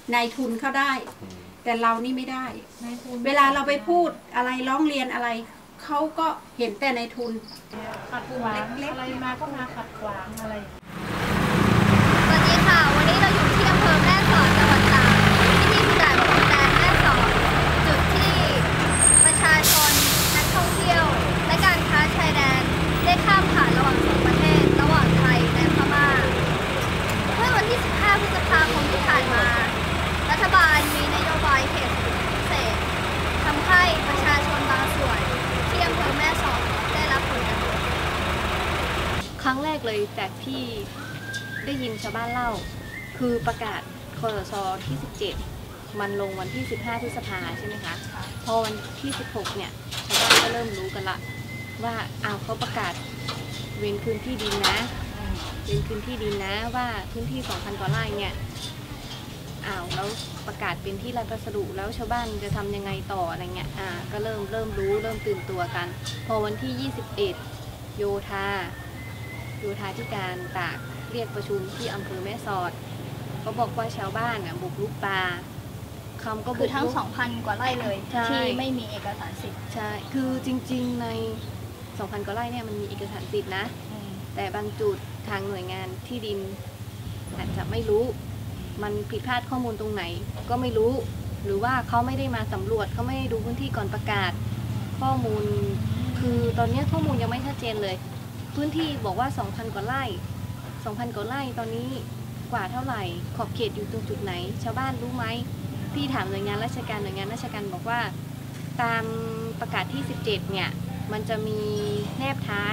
นายทุนเขาได้ แต่เรานี่ไม่ได้เวลาเราไปพูดอะไรร้องเรียนอะไรเขาก็เห็นแต่ในทุนขัดขวางอะไรมาก็มาขัดขวางอะไรสวัสดีค่ะวันนี้เราอยู่ที่อำเภอแม่สอดจังหวัดตากที่ด่านพรมแดนแม่สอดจุดที่ประชาชนนักท่องเที่ยวและการค้าชายแดนได้ข้ามผ่านระหว่างสองประเทศระหว่างไทยและพม่าเมื่อวันที่ 15 พฤษภาคมที่ผ่านมารัฐบาลมีนโยบายเขตเศรษฐกิจพิเศษทำให้ประชาชนบางส่วนที่อำเภอแม่สอดได้รับผลกระทบครั้งแรกเลยแต่ที่ได้ยินชาวบ้านเล่าคือประกาศคสชที่ 17มันลงวันที่ 15 พฤษภาใช่ไหมคะพอวันที่ 16เนี่ยชาวบ้านก็เริ่มรู้กันละว่าเขาประกาศเว้นคืนที่ดินนะเว้นคืนที่ดินนะว่าพื้นที่ 2,000 กว่าไร่เนี่ยแล้วประกาศเป็นที่ราชพัสดุแล้วชาวบ้านจะทำยังไงต่ออะไรเงี้ยก็เริ่มรู้เริ่มตื่นตัวกันพอวันที่ 21โยธาธิการตากเรียกประชุมที่อำเภอแม่สอดก็บอกว่าชาวบ้านบุกรุกป่าก็คือทั้ง 2,000 กว่าไร่เลยที่ไม่มีเอกสารสิทธิ์ใช่คือจริงๆใน 2,000 กว่าไร่เนี่ยมันมีเอกสารสิทธิ์นะแต่บางจุดทางหน่วยงานที่ดินอาจจะไม่รู้มันผิดพลาดข้อมูลตรงไหนก็ไม่รู้หรือว่าเขาไม่ได้มาสำรวจเขาไม่ได้ดูพื้นที่ก่อนประกาศข้อมูลคือตอนนี้ข้อมูลยังไม่ชัดเจนเลยพื้นที่บอกว่า 2,000 กว่าไร่ 2,000 กว่าไร่ตอนนี้กว่าเท่าไหร่ขอบเขตอยู่ตรงจุดไหนชาวบ้านรู้ไหมพี่ถามหน่วยงานราชการบอกว่าตามประกาศที่ 17เนี่ยมันจะมีแนบท้าย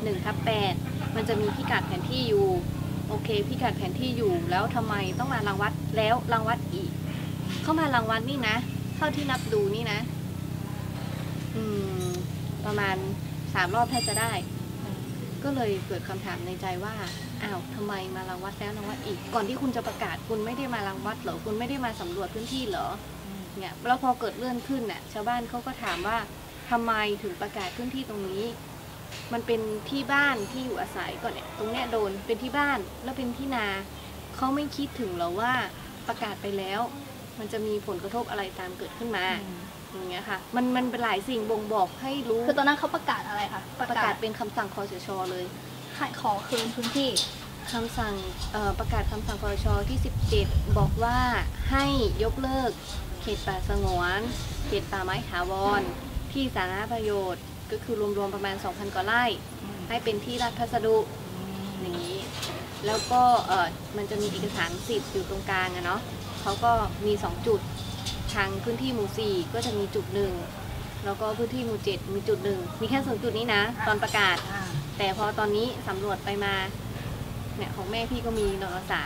1/8มันจะมีพิกัดแผนที่อยู่โอเคพิกัดแผนที่อยู่แล้วทำไมต้องมารังวัดแล้วรังวัดอีกเข้ามารังวัดนี่นะเท่าที่นับดูนี่นะประมาณ3 รอบแทบจะได้ก็เลยเกิดคำถามในใจว่าทำไมมารังวัดแล้วรังวัดอีกก่อนที่คุณจะประกาศคุณไม่ได้มารังวัดเหรอคุณไม่ได้มาสำรวจพื้นที่เหรอเนี่ยแล้วพอเกิดเรื่องขึ้นน่ะชาวบ้านเขาก็ถามว่าทำไมถึงประกาศพื้นที่ตรงนี้มันเป็นที่บ้านที่อยู่อาศัยก่อนเนี่ยตรงเนี้ยโดนเป็นที่บ้านแล้วเป็นที่นาเขาไม่คิดถึงหรอว่าประกาศไปแล้วมันจะมีผลกระทบอะไรตามเกิดขึ้นมาอย่างเงี้ยค่ะมันเป็นหลายสิ่งบ่งบอกให้รู้คือตอนนั้นเขาประกาศอะไรคะประกาศเป็นคำสั่งคสชเลยขอคืนพื้นที่คำสั่งประกาศคำสั่งคสชที่ 17บอกว่าให้ยกเลิกเขตป่าสงวนเขตป่าไม้ถาวรที่สาธารณประโยชน์ก็คือรวมๆประมาณ 2,000 กว่าไร่ให้เป็นที่ราชพัสดุอย่างนี้แล้วก็มันจะมีเอกสารสิทธิ์อยู่ตรงกลางเนาะเขาก็มี2จุดทางพื้นที่หมู่4ก็จะมีจุด1แล้วก็พื้นที่หมู่7มีจุด1มีแค่2จุดนี้นะตอนประกาศแต่พอตอนนี้สำรวจไปมาเนี่ยของแม่พี่ก็มีน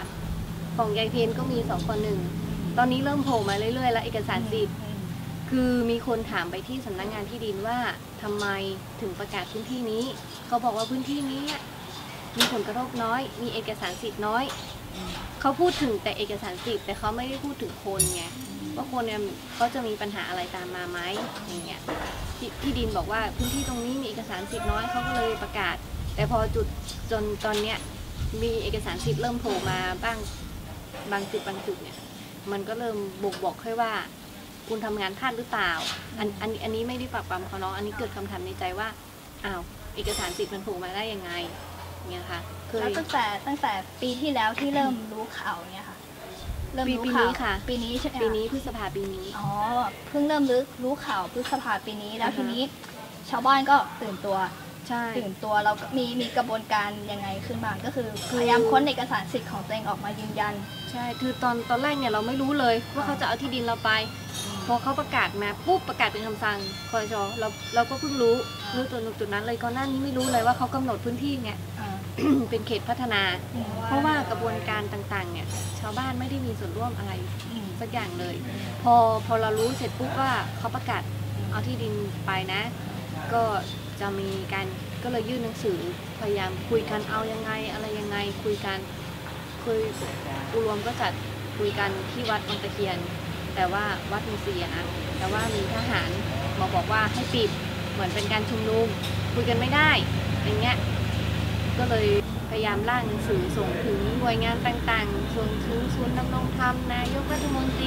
.3ของยายเพนก็มี2 คน1ตอนนี้เริ่มโผล่มาเรื่อยๆแล้วเอกสารสิทธิ์คือมีคนถามไปที่สำนักงานที่ดินว่าทำไมถึงประกาศพื้นที่นี้เขาบอกว่าพื้นที่นี้มีผลกระทบน้อยมีเอกสารสิทธิ์น้อยเขาพูดถึงแต่เอกสารสิทธิ์แต่เขาไม่ได้พูดถึงคนไงว่าคนเนี่ยเขาจะมีปัญหาอะไรตามมาไหมอย่างเงี้ยที่ดินบอกว่าพื้นที่ตรงนี้มีเอกสารสิทธิ์น้อยเขาก็เลยประกาศแต่พอจุดจนตอนเนี้ยมีเอกสารสิทธิ์เริ่มโผล่มาบ้างบางจุดเนี่ยมันก็เริ่มบ่งบอกให้ว่าคุณทำงานพลาดหรือเปล่าอันนี้ไม่ได้ปรับปรามเขาเนาะอันนี้เกิดคำถามในใจว่าเอกสารสิทธิ์มันโผล่มาได้ยังไงเนี่ยค่ะแล้วตั้งแต่ปีที่แล้วที่เริ่มรู้ข่าวเนี่ยค่ะเริ่มรู้ข่าวปีนี้ใช่ไหมปีนี้พฤษภาปีนี้เพิ่งเริ่มรู้ข่าวพฤษภาปีนี้แล้วทีนี้ชาวบ้านก็ตื่นตัวตื่นตัวเรามีกระบวนการยังไงขึ้นบ้างก็คือพยายามค้นเอกสารสิทธิ์ของตัวเองออกมายืนยันใช่คือตอนแรกเนี่ยเราไม่รู้เลยว่าเขาจะเอาที่ดินเราไปพอเขาประกาศมาปุ๊บประกาศเป็นคำสั่งคสชเราก็เพิ่งรู้ตัวจุดนั้นเลยก่อนหน้านี้ไม่รู้เลยว่าเขากำหนดพื้นที่เนี่ยเป็นเขตพัฒนาเพราะว่ากระบวนการต่างๆเนี่ยชาวบ้านไม่ได้มีส่วนร่วมอะไรสักอย่างเลยพอเรารู้เสร็จปุ๊บว่าเขาประกาศเอาที่ดินไปนะก็จะมีการก็เลยยื่นหนังสือพยายามคุยกันเอายังไงอะไรยังไงคุยอุรวมก็จัดคุยกันที่วัดบางตะเคียนแต่ว่าวัดมีเสียนะแต่ว่ามีทหารบอกว่าให้ปิดเหมือนเป็นการชุมนุมคุยกันไม่ได้อย่างเงี้ยก็เลยพยายามร่างหนังสือส่งถึงหน่วยงานต่างๆส่งถึงศูนย์ดำรงธรรมนายกรัฐมนตรี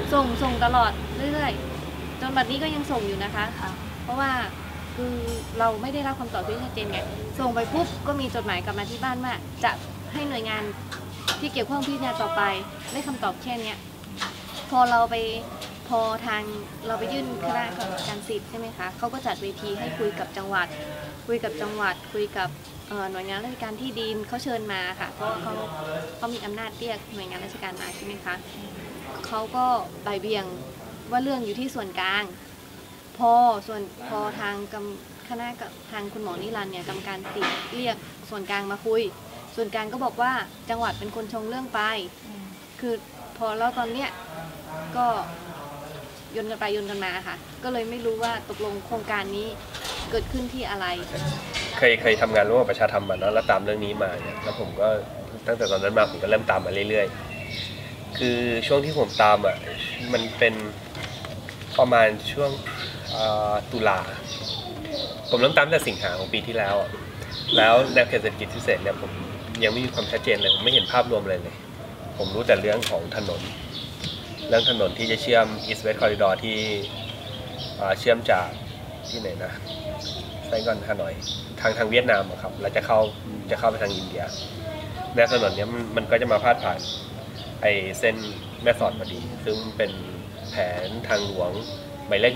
ส่งตลอดเรื่อยๆจนบัดนี้ก็ยังส่งอยู่นะคะ เพราะว่าคือเราไม่ได้รับคำตอบที่ชัดเจนไงส่งไปปุ๊บก็มีจดหมายกลับมาที่บ้านว่าจะให้หน่วยงานที่เกี่ยวข้องพิจารณาต่อไปได้คำตอบแค่เนี้ยพอทางเราไปยื่นคณะกรรมการสิทธิ์ใช่ไหมคะเขาก็จัดเวทีให้คุยกับจังหวัดคุยกับหน่วยงานราชการที่ดินเขาเชิญมาค่ะเพราะเขามีอำนาจเรียกหน่วยงานราชการมาใช่ไหมคะเขาก็บ่ายเบี่ยงว่าเรื่องอยู่ที่ส่วนกลางพอทางคณะกับทางคุณหมอนิรันดร์เนี่ยกรรมการสิทธิ์เรียกส่วนกลางมาคุยส่วนกลางก็บอกว่าจังหวัดเป็นคนชงเรื่องไปคือพอแล้วตอนเนี้ยก็โยนกันไปโยนกันมาค่ะก็เลยไม่รู้ว่าตกลงโครงการนี้เกิดขึ้นที่อะไรเคยทำงานร่วมกับประชาธรรมมาแล้วตามเรื่องนี้มาเนี่ยแล้วผมก็ตั้งแต่ตอนนั้นมาผมก็เริ่มตามมาเรื่อยๆคือช่วงที่ผมตามมันเป็นประมาณช่วงตุลาผมเริ่มตามแต่สิงหาของปีที่แล้วแล้วแนวเขตเศรษฐกิจพิเศษเนี่ยผมยังไม่มีความชัดเจนเลยผมไม่เห็นภาพรวมเลยผมรู้แต่เรื่องของถนนที่จะเชื่อม East West Corridor ที่เชื่อมจากที่ไหนนะไซกอนฮานอยทางเวียดนามครับแล้วจะเข้าไปทางอินเดียแนวถนนนี้มันก็จะมาพาดผ่านไอเส้นแม่สอดพอดีซึ่งเป็นแผนทางหลวงหมายเลข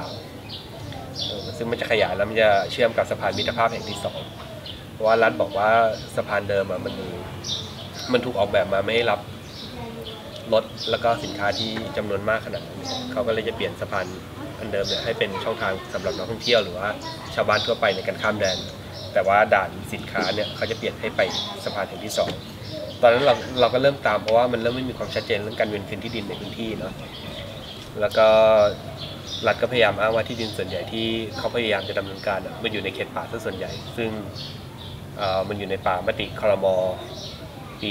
103ซึ่งมันจะขยายแล้วมันจะเชื่อมกับสะพานมิตรภาพแห่งที่2เพราะว่ารัฐบอกว่าสะพานเดิมมันถูกออกแบบมาไม่ให้รับรถแล้วก็สินค้าที่จำนวนมากขนาดนั้นเขาก็เลยจะเปลี่ยนสะพานอันเดิมเนี่ยให้เป็นช่องทางสำหรับนักท่องเที่ยวหรือว่าชาวบ้านทั่วไปในการข้ามแดนแต่ว่าด่านสินค้าเนี่ยเขาจะเปลี่ยนให้ไปสะพานแห่งที่2ตอนนั้นเราก็เริ่มตามเพราะว่ามันเริ่มไม่มีความชัดเจนเรื่องการเวียนคืนที่ดินในพื้นที่เนาะแล้วก็รัฐก็พยายามอ้างว่าที่ดินส่วนใหญ่ที่เขาพยายามจะดำเนินการมันอยู่ในเขตป่าซะส่วนใหญ่ซึ่งมันอยู่ในป่ามติครม.ปี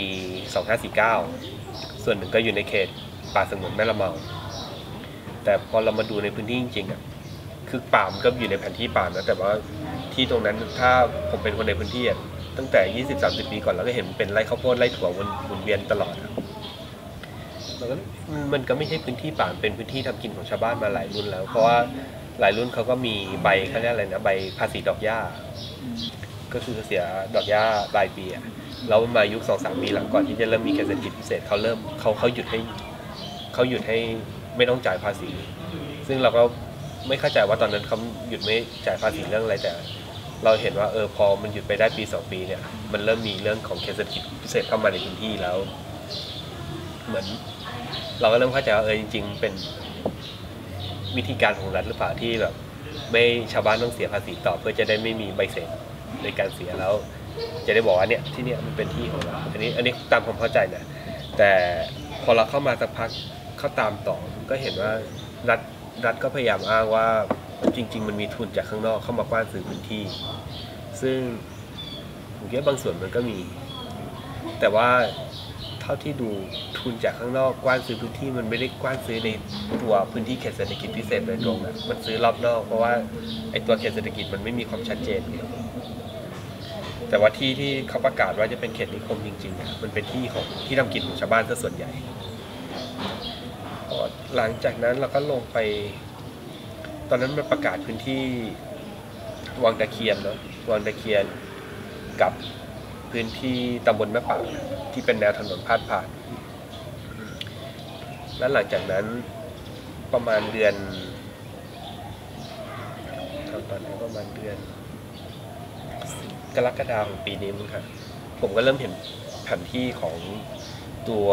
2549ส่วนหนึ่งก็อยู่ในเขตป่าสงวนแม่ละเมาแต่พอเรามาดูในพื้นที่จริงๆคือป่ามันก็อยู่ในแผนที่ป่านะแต่ว่าที่ตรงนั้นถ้าผมเป็นคนในพื้นที่ตั้งแต่ 20-30 ปีก่อนเราก็เห็นเป็นไร่ข้าวโพดไร่ถั่ววนเวียนตลอดมันก็ไม่ใช่พื้นที่ป่าเป็นพื้นที่ทำกินของชาวบ้านมาหลายรุ่นแล้วเพราะว่าหลายรุ่นเขาก็มีใบเขาเรียกอะไรนะใบภาษีดอกหญ้าก็คือเสียดอกหญ้ารายปีแล้วมายุค 2-3 ปีหลังก่อนที่จะเริ่มมีเขตเศรษฐกิจพิเศษเขาหยุดให้ไม่ต้องจ่ายภาษีซึ่งเราก็ไม่เข้าใจว่าตอนนั้นเขาหยุดไม่จ่ายภาษีเรื่องอะไรแต่เราเห็นว่าพอมันหยุดไปได้ปี2ปีเนี่ยมันเริ่มมีเรื่องของเขตเศรษฐกิจพิเศษเข้ามาในพื้นที่แล้วเหมือนเราก็เริ่มเข้าใจว่าจริงๆเป็นวิธีการของรัฐหรือเปล่าที่แบบไม่ชาวบ้านต้องเสียภาษีต่อเพื่อจะได้ไม่มีใบเสร็จในการเสียแล้วจะได้บอกว่าเนี่ยที่เนี่ยมันเป็นที่ของเราอันนี้ตามความเข้าใจนะแต่พอเราเข้ามาสักพักเขาตามต่อก็เห็นว่ารัฐก็พยายามอ้างว่าจริงๆมันมีทุนจากข้างนอกเข้ามากว้านซื้อพื้นที่ซึ่งผมคิดว่าบางส่วนมันก็มีแต่ว่าเท่าที่ดูทุนจากข้างนอกกว้านซื้อพื้นที่มันไม่ได้กว้านซื้อในตัวพื้นที่เขตเศรษฐกิจพิเศษโดยตรงนะมันซื้อรอบนอกเพราะว่าไอ้ตัวเขตเศรษฐกิจมันไม่มีความชัดเจนแต่ว่าที่เขาประกาศว่าจะเป็นเขตนิคมจริงๆมันเป็นที่ทำกินของชาวบ้านซะส่วนใหญ่หลังจากนั้นเราก็ลงไปตอนนั้นมันประกาศพื้นที่วังตะเคียนเนาะวังตะเคียนกับพื้นที่ตำบลแม่ป่าที่เป็นแนวถนนพาดผ่านแล้วหลังจากนั้นประมาณเดือนตอนนั้นประมาณเดือนกรกฎาคมของปีนี้มั้งครับผมก็เริ่มเห็นแผนที่ของตัว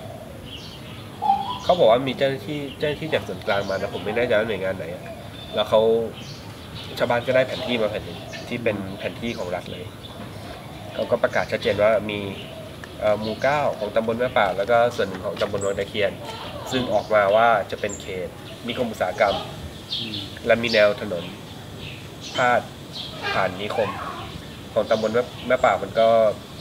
เขาบอกว่ามีเจ้าหน้าที่จากส่วนกลางมานะผมไม่แน่ใจว่าหน่วยงานไหนแล้วชาวบ้านก็ได้แผนที่มาแผ่นนึงที่เป็นแผนที่ของรัฐเลยเขาก็ประกาศชัดเจนว่ามีหมู่ 9ของตำบลแม่ป่าแล้วก็ส่วนหนึ่งของตำบลวังตะเคียนซึ่งออกมาว่าจะเป็นเขตนิคมอุตสาหกรรมและมีแนวถนนพาดผ่านนิคมของตำบลแม่ป่ามันก็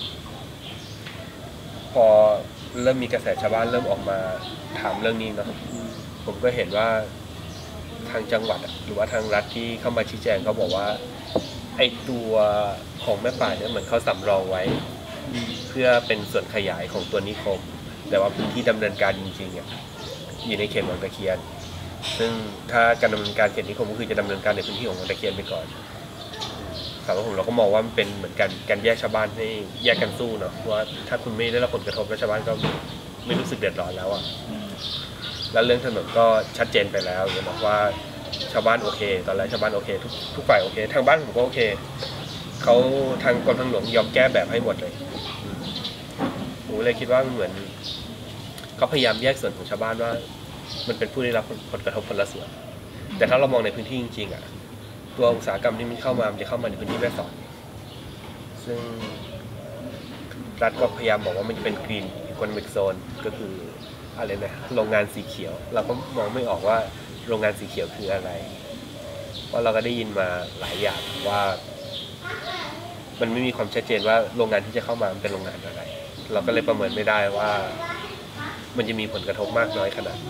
พอเริ่มมีกระแสชาวบ้านเริ่มออกมาถามเรื่องนี้เนาะผมก็เห็นว่าทางจังหวัดหรือว่าทางรัฐที่เข้ามาชี้แจงเขาบอกว่าไอ้ตัวของแม่ป่าเนี่ยเหมือนเขาสำรองไว้เพื่อเป็นส่วนขยายของตัวนิคมแต่ว่าพื้นที่ดำเนินการจริงๆอยู่ในเขตวังตะเคียนซึ่งถ้าการดำเนินการเขตนิคมก็คือจะดำเนินการในพื้นที่ของวังตะเคียนไปก่อนสำหรับผมเราก็มองว่ามันเป็นเหมือนกันการแยกชาวบ้านให้แยกกันสู้เนาะว่าถ้าคุณไม่ได้รับผลกระทบแล้วชาวบ้านก็ไม่รู้สึกเดือดร้อนแล้วอ่ะแล้วเรื่องถนนก็ชัดเจนไปแล้วอย่างบอกว่าชาวบ้านโอเคตอนแรกชาวบ้านโอเคทุกฝ่ายโอเคทางบ้านผมก็โอเคเขาทางกรมทางหลวงยอมแก้แบบให้หมดเลยผมเลยคิดว่าเหมือนเขาพยายามแยกส่วนของชาวบ้านว่ามันเป็นผู้ได้รับผลกระทบคนละส่วนแต่ถ้าเรามองในพื้นที่จริงๆอ่ะตัวอุตสาหกรรมที่มันเข้ามามันจะเข้ามาในพื้นที่แม่สอดซึ่งรัฐก็พยายามบอกว่ามันจะเป็น Green Economic Zone ก็คืออะไรนะโรงงานสีเขียวเราก็มองไม่ออกว่าโรงงานสีเขียวคืออะไรเพราะเราก็ได้ยินมาหลายอย่างว่ามันไม่มีความชัดเจนว่าโรงงานที่จะเข้ามามันเป็นโรงงานอะไรเราก็เลยประเมินไม่ได้ว่ามันจะมีผลกระทบมากน้อยขนาด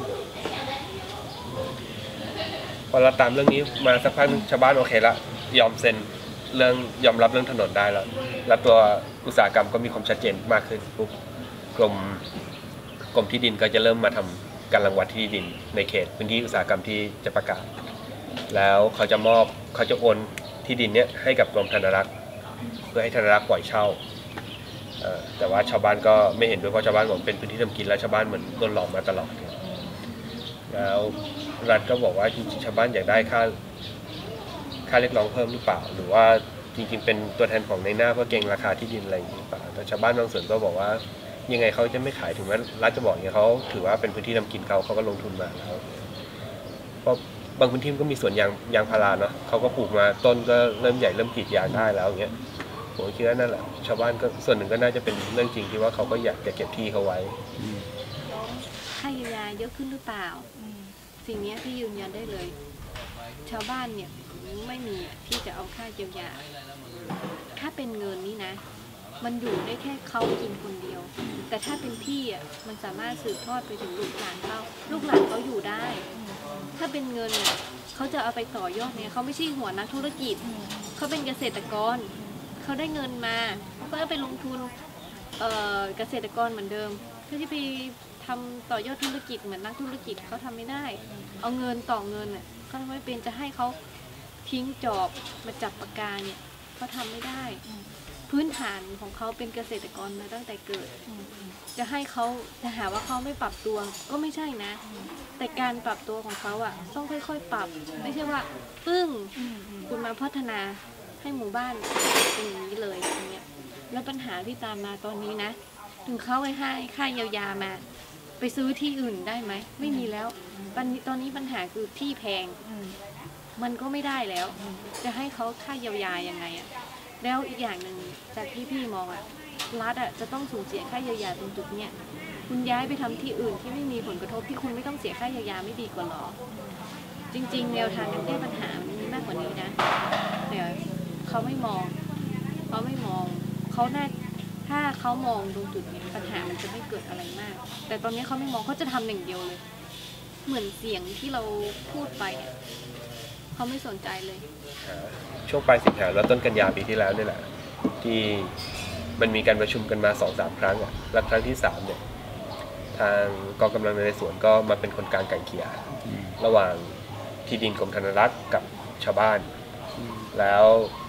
พอเราตามเรื่องนี้มาสักพักชาวบ้านโอเคละยอมเซ็นเรื่องยอมรับเรื่องถนนได้แล้วตัวอุตสาหกรรมก็มีความชัดเจนมากขึ้นปุ๊บกรมที่ดินก็จะเริ่มมาทำการรังวัดที่ดินในเขตพื้นที่อุตสาหกรรมที่จะประกาศแล้วเขาจะโอนที่ดินเนี้ยให้กับกรมธนารักษ์เพื่อให้ธนารักษ์ปล่อยเช่าแต่ว่าชาวบ้านก็ไม่เห็นด้วยเพราะชาวบ้านบอกเป็นพื้นที่ทำกินแล้วชาวบ้านเหมือนโดนหลอกมาตลอดแล้วรัฐก็บอกว่าจริงๆชาวบ้านอยากได้ค่าเรียกร้องเพิ่มหรือเปล่าหรือว่าจริงๆเป็นตัวแทนของในหน้าเพื่อเก็งราคาที่ดินอะไรอย่างนี้หรือเปล่าแต่ชาวบ้านบางส่วนก็บอกว่ายังไงเขาจะไม่ขายถึงแม้รัฐจะบอกอย่างนี้เขาถือว่าเป็นพื้นที่ทำกินเขาก็ลงทุนมาแล้วเพราะบางพื้นที่ก็มีสวนยางพาราเนาะเขาก็ปลูกมาต้นก็เริ่มใหญ่เริ่มกรีดยางได้แล้วอย่างเงี้ยผมคิดว่านั่นแหละชาวบ้านก็ส่วนหนึ่งก็น่าจะเป็นเรื่องจริงที่ว่าเขาก็อยากจะเก็บที่เขาไว้ค่าเยียวยาเยอะขึ้นหรือเปล่าสิ่งนี้พี่ยืนยันได้เลยชาวบ้านเนี่ยไม่มีที่จะเอาค่าเยียวยาถ้าเป็นเงินนี่นะมันอยู่ได้แค่เขากินคนเดียวแต่ถ้าเป็นที่อ่ะมันสามารถสืบทอดไปถึงลูกหลานเขาอยู่ได้ถ้าเป็นเงินเขาจะเอาไปต่อยอดเนี่ยเขาไม่ใช่หัวนักธุรกิจเขาเป็นเกษตรกรเขาได้เงินมาก็เอาไปลงทุนเกษตรกรเหมือนเดิมเพื่อที่ไปทำต่อยอดธุรกิจเหมือนนักธุรกิจเขาทำไม่ได้เอาเงินต่อเงินอ่ะเขาทำไม่เป็นจะให้เขาทิ้งจอบมาจับปากกาเนี่ยเขาทำไม่ได้พื้นฐานของเขาเป็นเกษตรกรมาตั้งแต่เกิดจะให้เขาจะหาว่าเขาไม่ปรับตัวก็ไม่ใช่นะแต่การปรับตัวของเขาอ่ะต้องค่อยๆปรับไม่ใช่ว่าปึ้งคุณมาพัฒนาให้หมู่บ้านเป็นอย่างนี้เลยอย่างเงี้ยแล้วปัญหาที่ตามมาตอนนี้นะถึงเขาให้ค่าเยียวยามาไปซื้อที่อื่นได้ไหมไม่มีแล้วตอนนี้ปัญหาคือที่แพงมันก็ไม่ได้แล้วจะให้เขาค่าเยียวยายังไงอ่ะแล้วอีกอย่างหนึ่งจากที่พี่มองอ่ะรัฐอ่ะจะต้องสูญเสียค่าเยียวยาตรงจุดเนี้ยคุณย้ายไปทำที่อื่นที่ไม่มีผลกระทบที่คุณไม่ต้องเสียค่าเยียวยาไม่ดีกว่าหรอจริงๆแนวทางการแก้ปัญหามันมีมากกว่านี้นะแต่เขาไม่มองเขาน่าถ้าเขามองตรงจุดนี้ปัญหามันจะไม่เกิดอะไรมากแต่ตอนนี้เขาไม่มองเขาจะทำอย่างเดียวเลยเหมือนเสียงที่เราพูดไปเนี่ยเขาไม่สนใจเลยช่วงปลายสิงหาแล้วต้นกันยาปีที่แล้วนี่แหละที่มันมีการประชุมกันมา 2-3 ครั้งอ่ะและครั้งที่3เนี่ยทางกองกำลังในสวนก็มาเป็นคนกลางไกล่เกลี่ยระหว่างที่ดินกรมธนารักษ์กับชาวบ้านแล้ว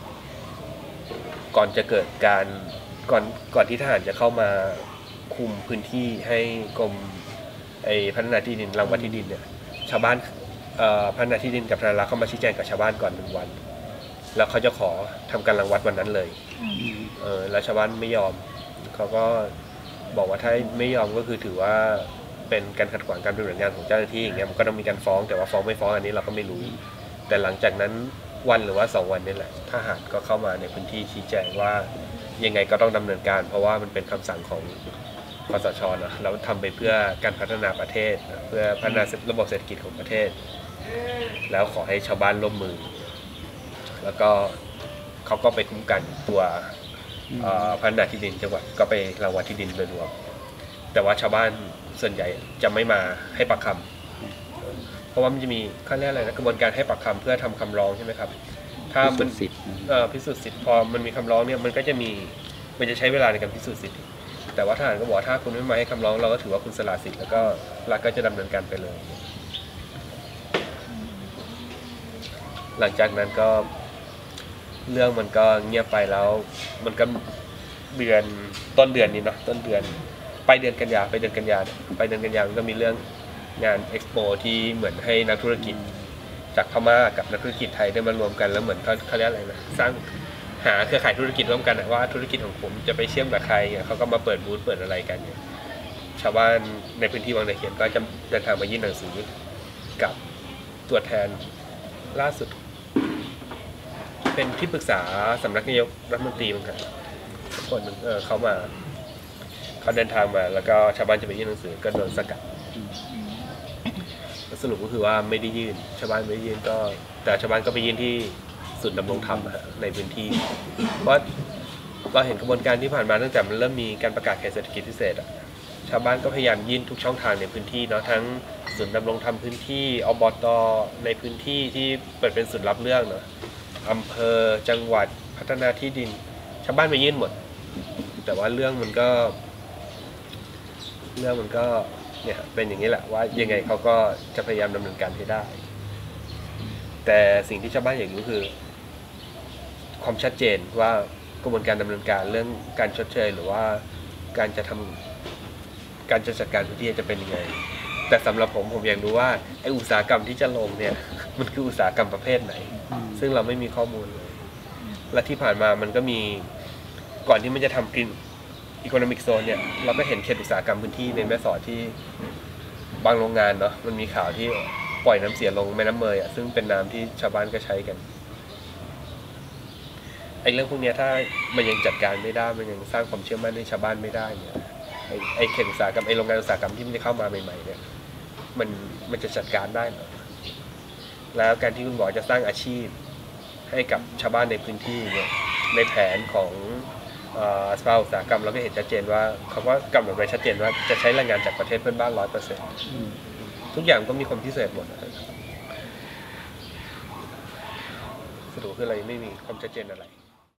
ก่อนจะเกิดการก่อนที่ทหารจะเข้ามาคุมพื้นที่ให้กรมพัฒนาที่ดินรังวัดที่ดินเนี่ยชาวบ้านพัฒนาที่ดินกับธนารักษ์เข้ามาชี้แจงกับชาวบ้านก่อน1 วันแล้วเขาจะขอทำการรังวัดวันนั้นเลยแล้วชาวบ้านไม่ยอมเขาก็บอกว่าถ้าไม่ยอมก็คือถือว่าเป็นการขัดขวางการปฏิบัติงานของเจ้าหน้าที่อย่างเงี้ยมันก็ต้องมีการฟ้องแต่ว่าฟ้องไม่ฟ้องอันนี้เราก็ไม่รู้แต่หลังจากนั้นวันหรือว่า2 วันนี่แหละทหารก็เข้ามาในพื้นที่ชี้แจงว่ายังไงก็ต้องดำเนินการเพราะว่ามันเป็นคำสั่งของคสช.นะแล้วทำไปเพื่อการพัฒนาประเทศเพื่อพัฒนาระบบเศรษฐกิจของประเทศแล้วขอให้ชาวบ้านร่วมมือแล้วก็เขาก็ไปคุ้มกันตัวพัฒนาที่ดินจังหวัดก็ไปรางวัลที่ดินโดยรวมแต่ว่าชาวบ้านส่วนใหญ่จะไม่มาให้ปากคำเพราะว่ามันจะมีขั้นแรกอะไรนะกระบวนการให้ปากคำเพื่อทำคำร้องใช่ไหมครับถ้ามันพิสูจน์สิทธิ์พอมันมีคำร้องเนี่ยมันจะใช้เวลาในการพิสูจน์สิทธิ์แต่ว่าทหารก็บอกถ้าคุณไม่มาให้คำร้องเราก็ถือว่าคุณสละสิทธิ์แล้วก็รัฐก็จะดำเนินการไปเลย หลังจากนั้นก็เรื่องมันก็เงียบไปแล้วมันก็เดือนต้นเดือนนี้เนาะต้นเดือนไปเดือนกันยามันก็มีเรื่องงานเอ็กซ์โปที่เหมือนให้นักธุรกิจจากพม่ากับนักธุรกิจไทยได้มารวมกันแล้วเหมือนเขาเรียกอะไรนะสร้างหาเครือข่ายธุรกิจร่วมกันว่าธุรกิจของผมจะไปเชื่อมกับใครเขาก็มาเปิดบูธเปิดอะไรกันเนี่ยชาวบ้านในพื้นที่วังตะเคียนก็จะเดินทางมายื่นหนังสือกับตัวแทนล่าสุดเป็นที่ปรึกษาสำนักนายกรัฐมนตรีมั้งครับคนนึงเขาเดินทางมาแล้วก็ชาวบ้านจะไปยื่นหนังสือก็โดนสกัดสรุปก็คือว่าไม่ได้ยื่นชาวบ้านไม่ได้ยื่นก็แต่ชาวบ้านก็ไปยื่นที่ศูนย์ดำรงธรรมในพื้นที่เพราะเราเห็นกระบวนการที่ผ่านมาตั้งแต่มันเริ่มมีการประกาศเขตเศรษฐกิจพิเศษชาวบ้านก็พยายามยื่นทุกช่องทางในพื้นที่เนาะทั้งศูนย์ดำรงธรรมพื้นที่อบต.ในพื้นที่ที่เปิดเป็นศูนย์รับเรื่องเนาะอำเภอจังหวัดพัฒนาที่ดินชาวบ้านไปยื่นหมดแต่ว่าเรื่องมันก็เนี่ยเป็นอย่างนี้แหละว่ายังไงเขาก็จะพยายามดำเนินการให้ได้แต่สิ่งที่ชาวบ้านอยากรู้คือความชัดเจนว่ากระบวนการดำเนินการเรื่องการชดเชยหรือว่าการจะจัดการพื้นที่จะเป็นยังไงแต่สำหรับผมอยากรู้ว่าไออุตสาหกรรมที่จะลงเนี่ยมันคืออุตสาหกรรมประเภทไหนซึ่งเราไม่มีข้อมูลเลยและที่ผ่านมามันก็มีก่อนที่มันจะทำกรีนอีโคโนมิกโซนเนี่ยเราก็เห็นเขตอุตสาหกรรมพื้นที่ในแม่สอดที่บางโรงงานเนาะมันมีข่าวที่ปล่อยน้ำเสียลงแม่น้ำเมยซึ่งเป็นน้ำที่ชาวบ้านก็ใช้กันไอ้เรื่องพวกนี้ถ้ามันยังจัดการไม่ได้มันยังสร้างความเชื่อมั่นให้ชาวบ้านไม่ได้เนี่ยไอ้เขตอุตสาหกรรมไอ้โรงงานอุตสาหกรรมที่มันจะเข้ามาใหม่ๆเนี่ยมันจะจัดการได้หรอแล้วการที่คุณบอกจะสร้างอาชีพให้กับชาวบ้านในพื้นที่เนี่ยในแผนของสภาอุตสาหกรรมเราก็เห็นชัดเจนว่าเขาก็กำหนดไว้ชัดเจนว่าจะใช้แรงงานจากประเทศเพื่อนบ้าน 100%ทุกอย่างก็มีความพิเศษหมดสรุปคืออะไรไม่มีความชัดเจนอะไร